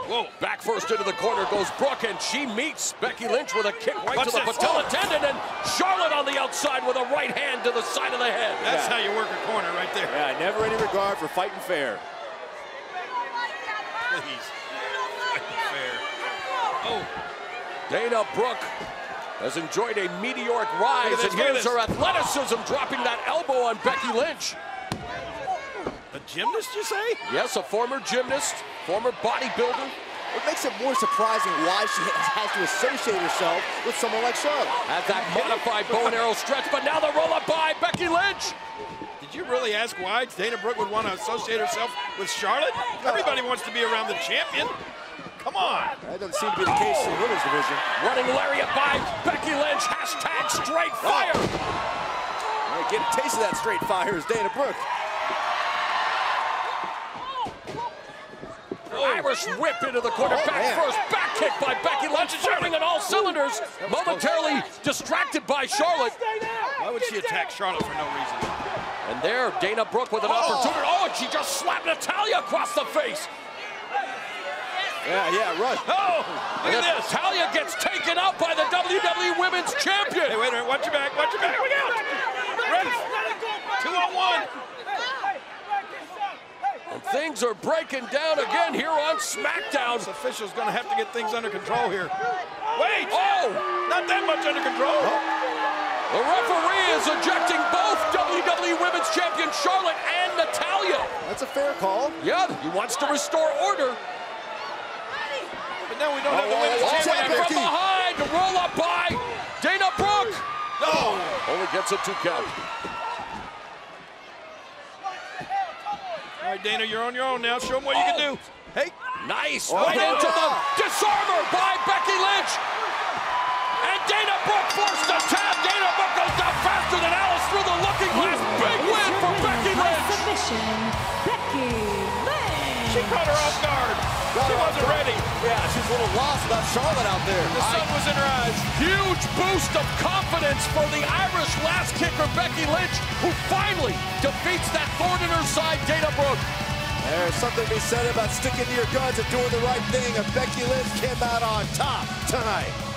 Whoa. Back first into the corner goes Brooke, and she meets Becky Lynch with a kick right to the patella tendon, and Charlotte on the outside with a right hand to the side of the head. That's how you work a corner right there. Yeah, never any regard for fighting fair. Please. Fighting fair. Oh. Dana Brooke has enjoyed a meteoric rise, and here's her athleticism dropping that elbow on Becky Lynch. A gymnast, you say? Yes, a former gymnast, former bodybuilder. What makes it more surprising why she has to associate herself with someone like Charlotte. Had that modified bow and arrow stretch, but now the roll-up by Becky Lynch. Did you really ask why Dana Brooke would want to associate herself with Charlotte? Everybody wants to be around the champion. Come on. That doesn't seem to be the case in the women's division. Running lariat by Becky Lynch. Hashtag straight fire. Right, get a taste of that straight fire is Dana Brooke. Irish whip into the corner, back first, back kick by Becky Lynch, firing on all cylinders, momentarily distracted by Charlotte. Why would she attack Charlotte for no reason? And there, Dana Brooke with an opportunity. Oh, and she just slapped Natalya across the face. Yeah, run. Oh, look at this. Natalya gets taken out by the WWE Women's Champion. Hey, wait a minute, watch your back, watch your back. Look out. Ready. 2-on-1. And things are breaking down again here on SmackDown. This official's going to have to get things under control here. Wait! Oh! Not that much under control. The referee is ejecting both WWE Women's Champion Charlotte and Natalya. That's a fair call. Yeah, he wants to restore order. But now we don't have the women's champion. From behind, roll up by Dana Brooke. No! Only gets a 2 count. All right, Dana, you're on your own now. Show them what you can do. Hey. Nice. Right into the disarmer by Becky Lynch. And Dana Brooke forced the tap. Dana Brooke goes down faster than Alice through the looking glass. Big win for Becky Lynch. Submission, Becky Lynch. She caught her off guard. She wasn't ready. Yeah, she's a little lost without Charlotte out there. The sun was in her eyes. Huge boost of confidence for the Irish last kicker, Becky Lynch, who finally defeats that thorn in her side, Dana Brooke. There's something to be said about sticking to your guns and doing the right thing, and Becky Lynch came out on top tonight.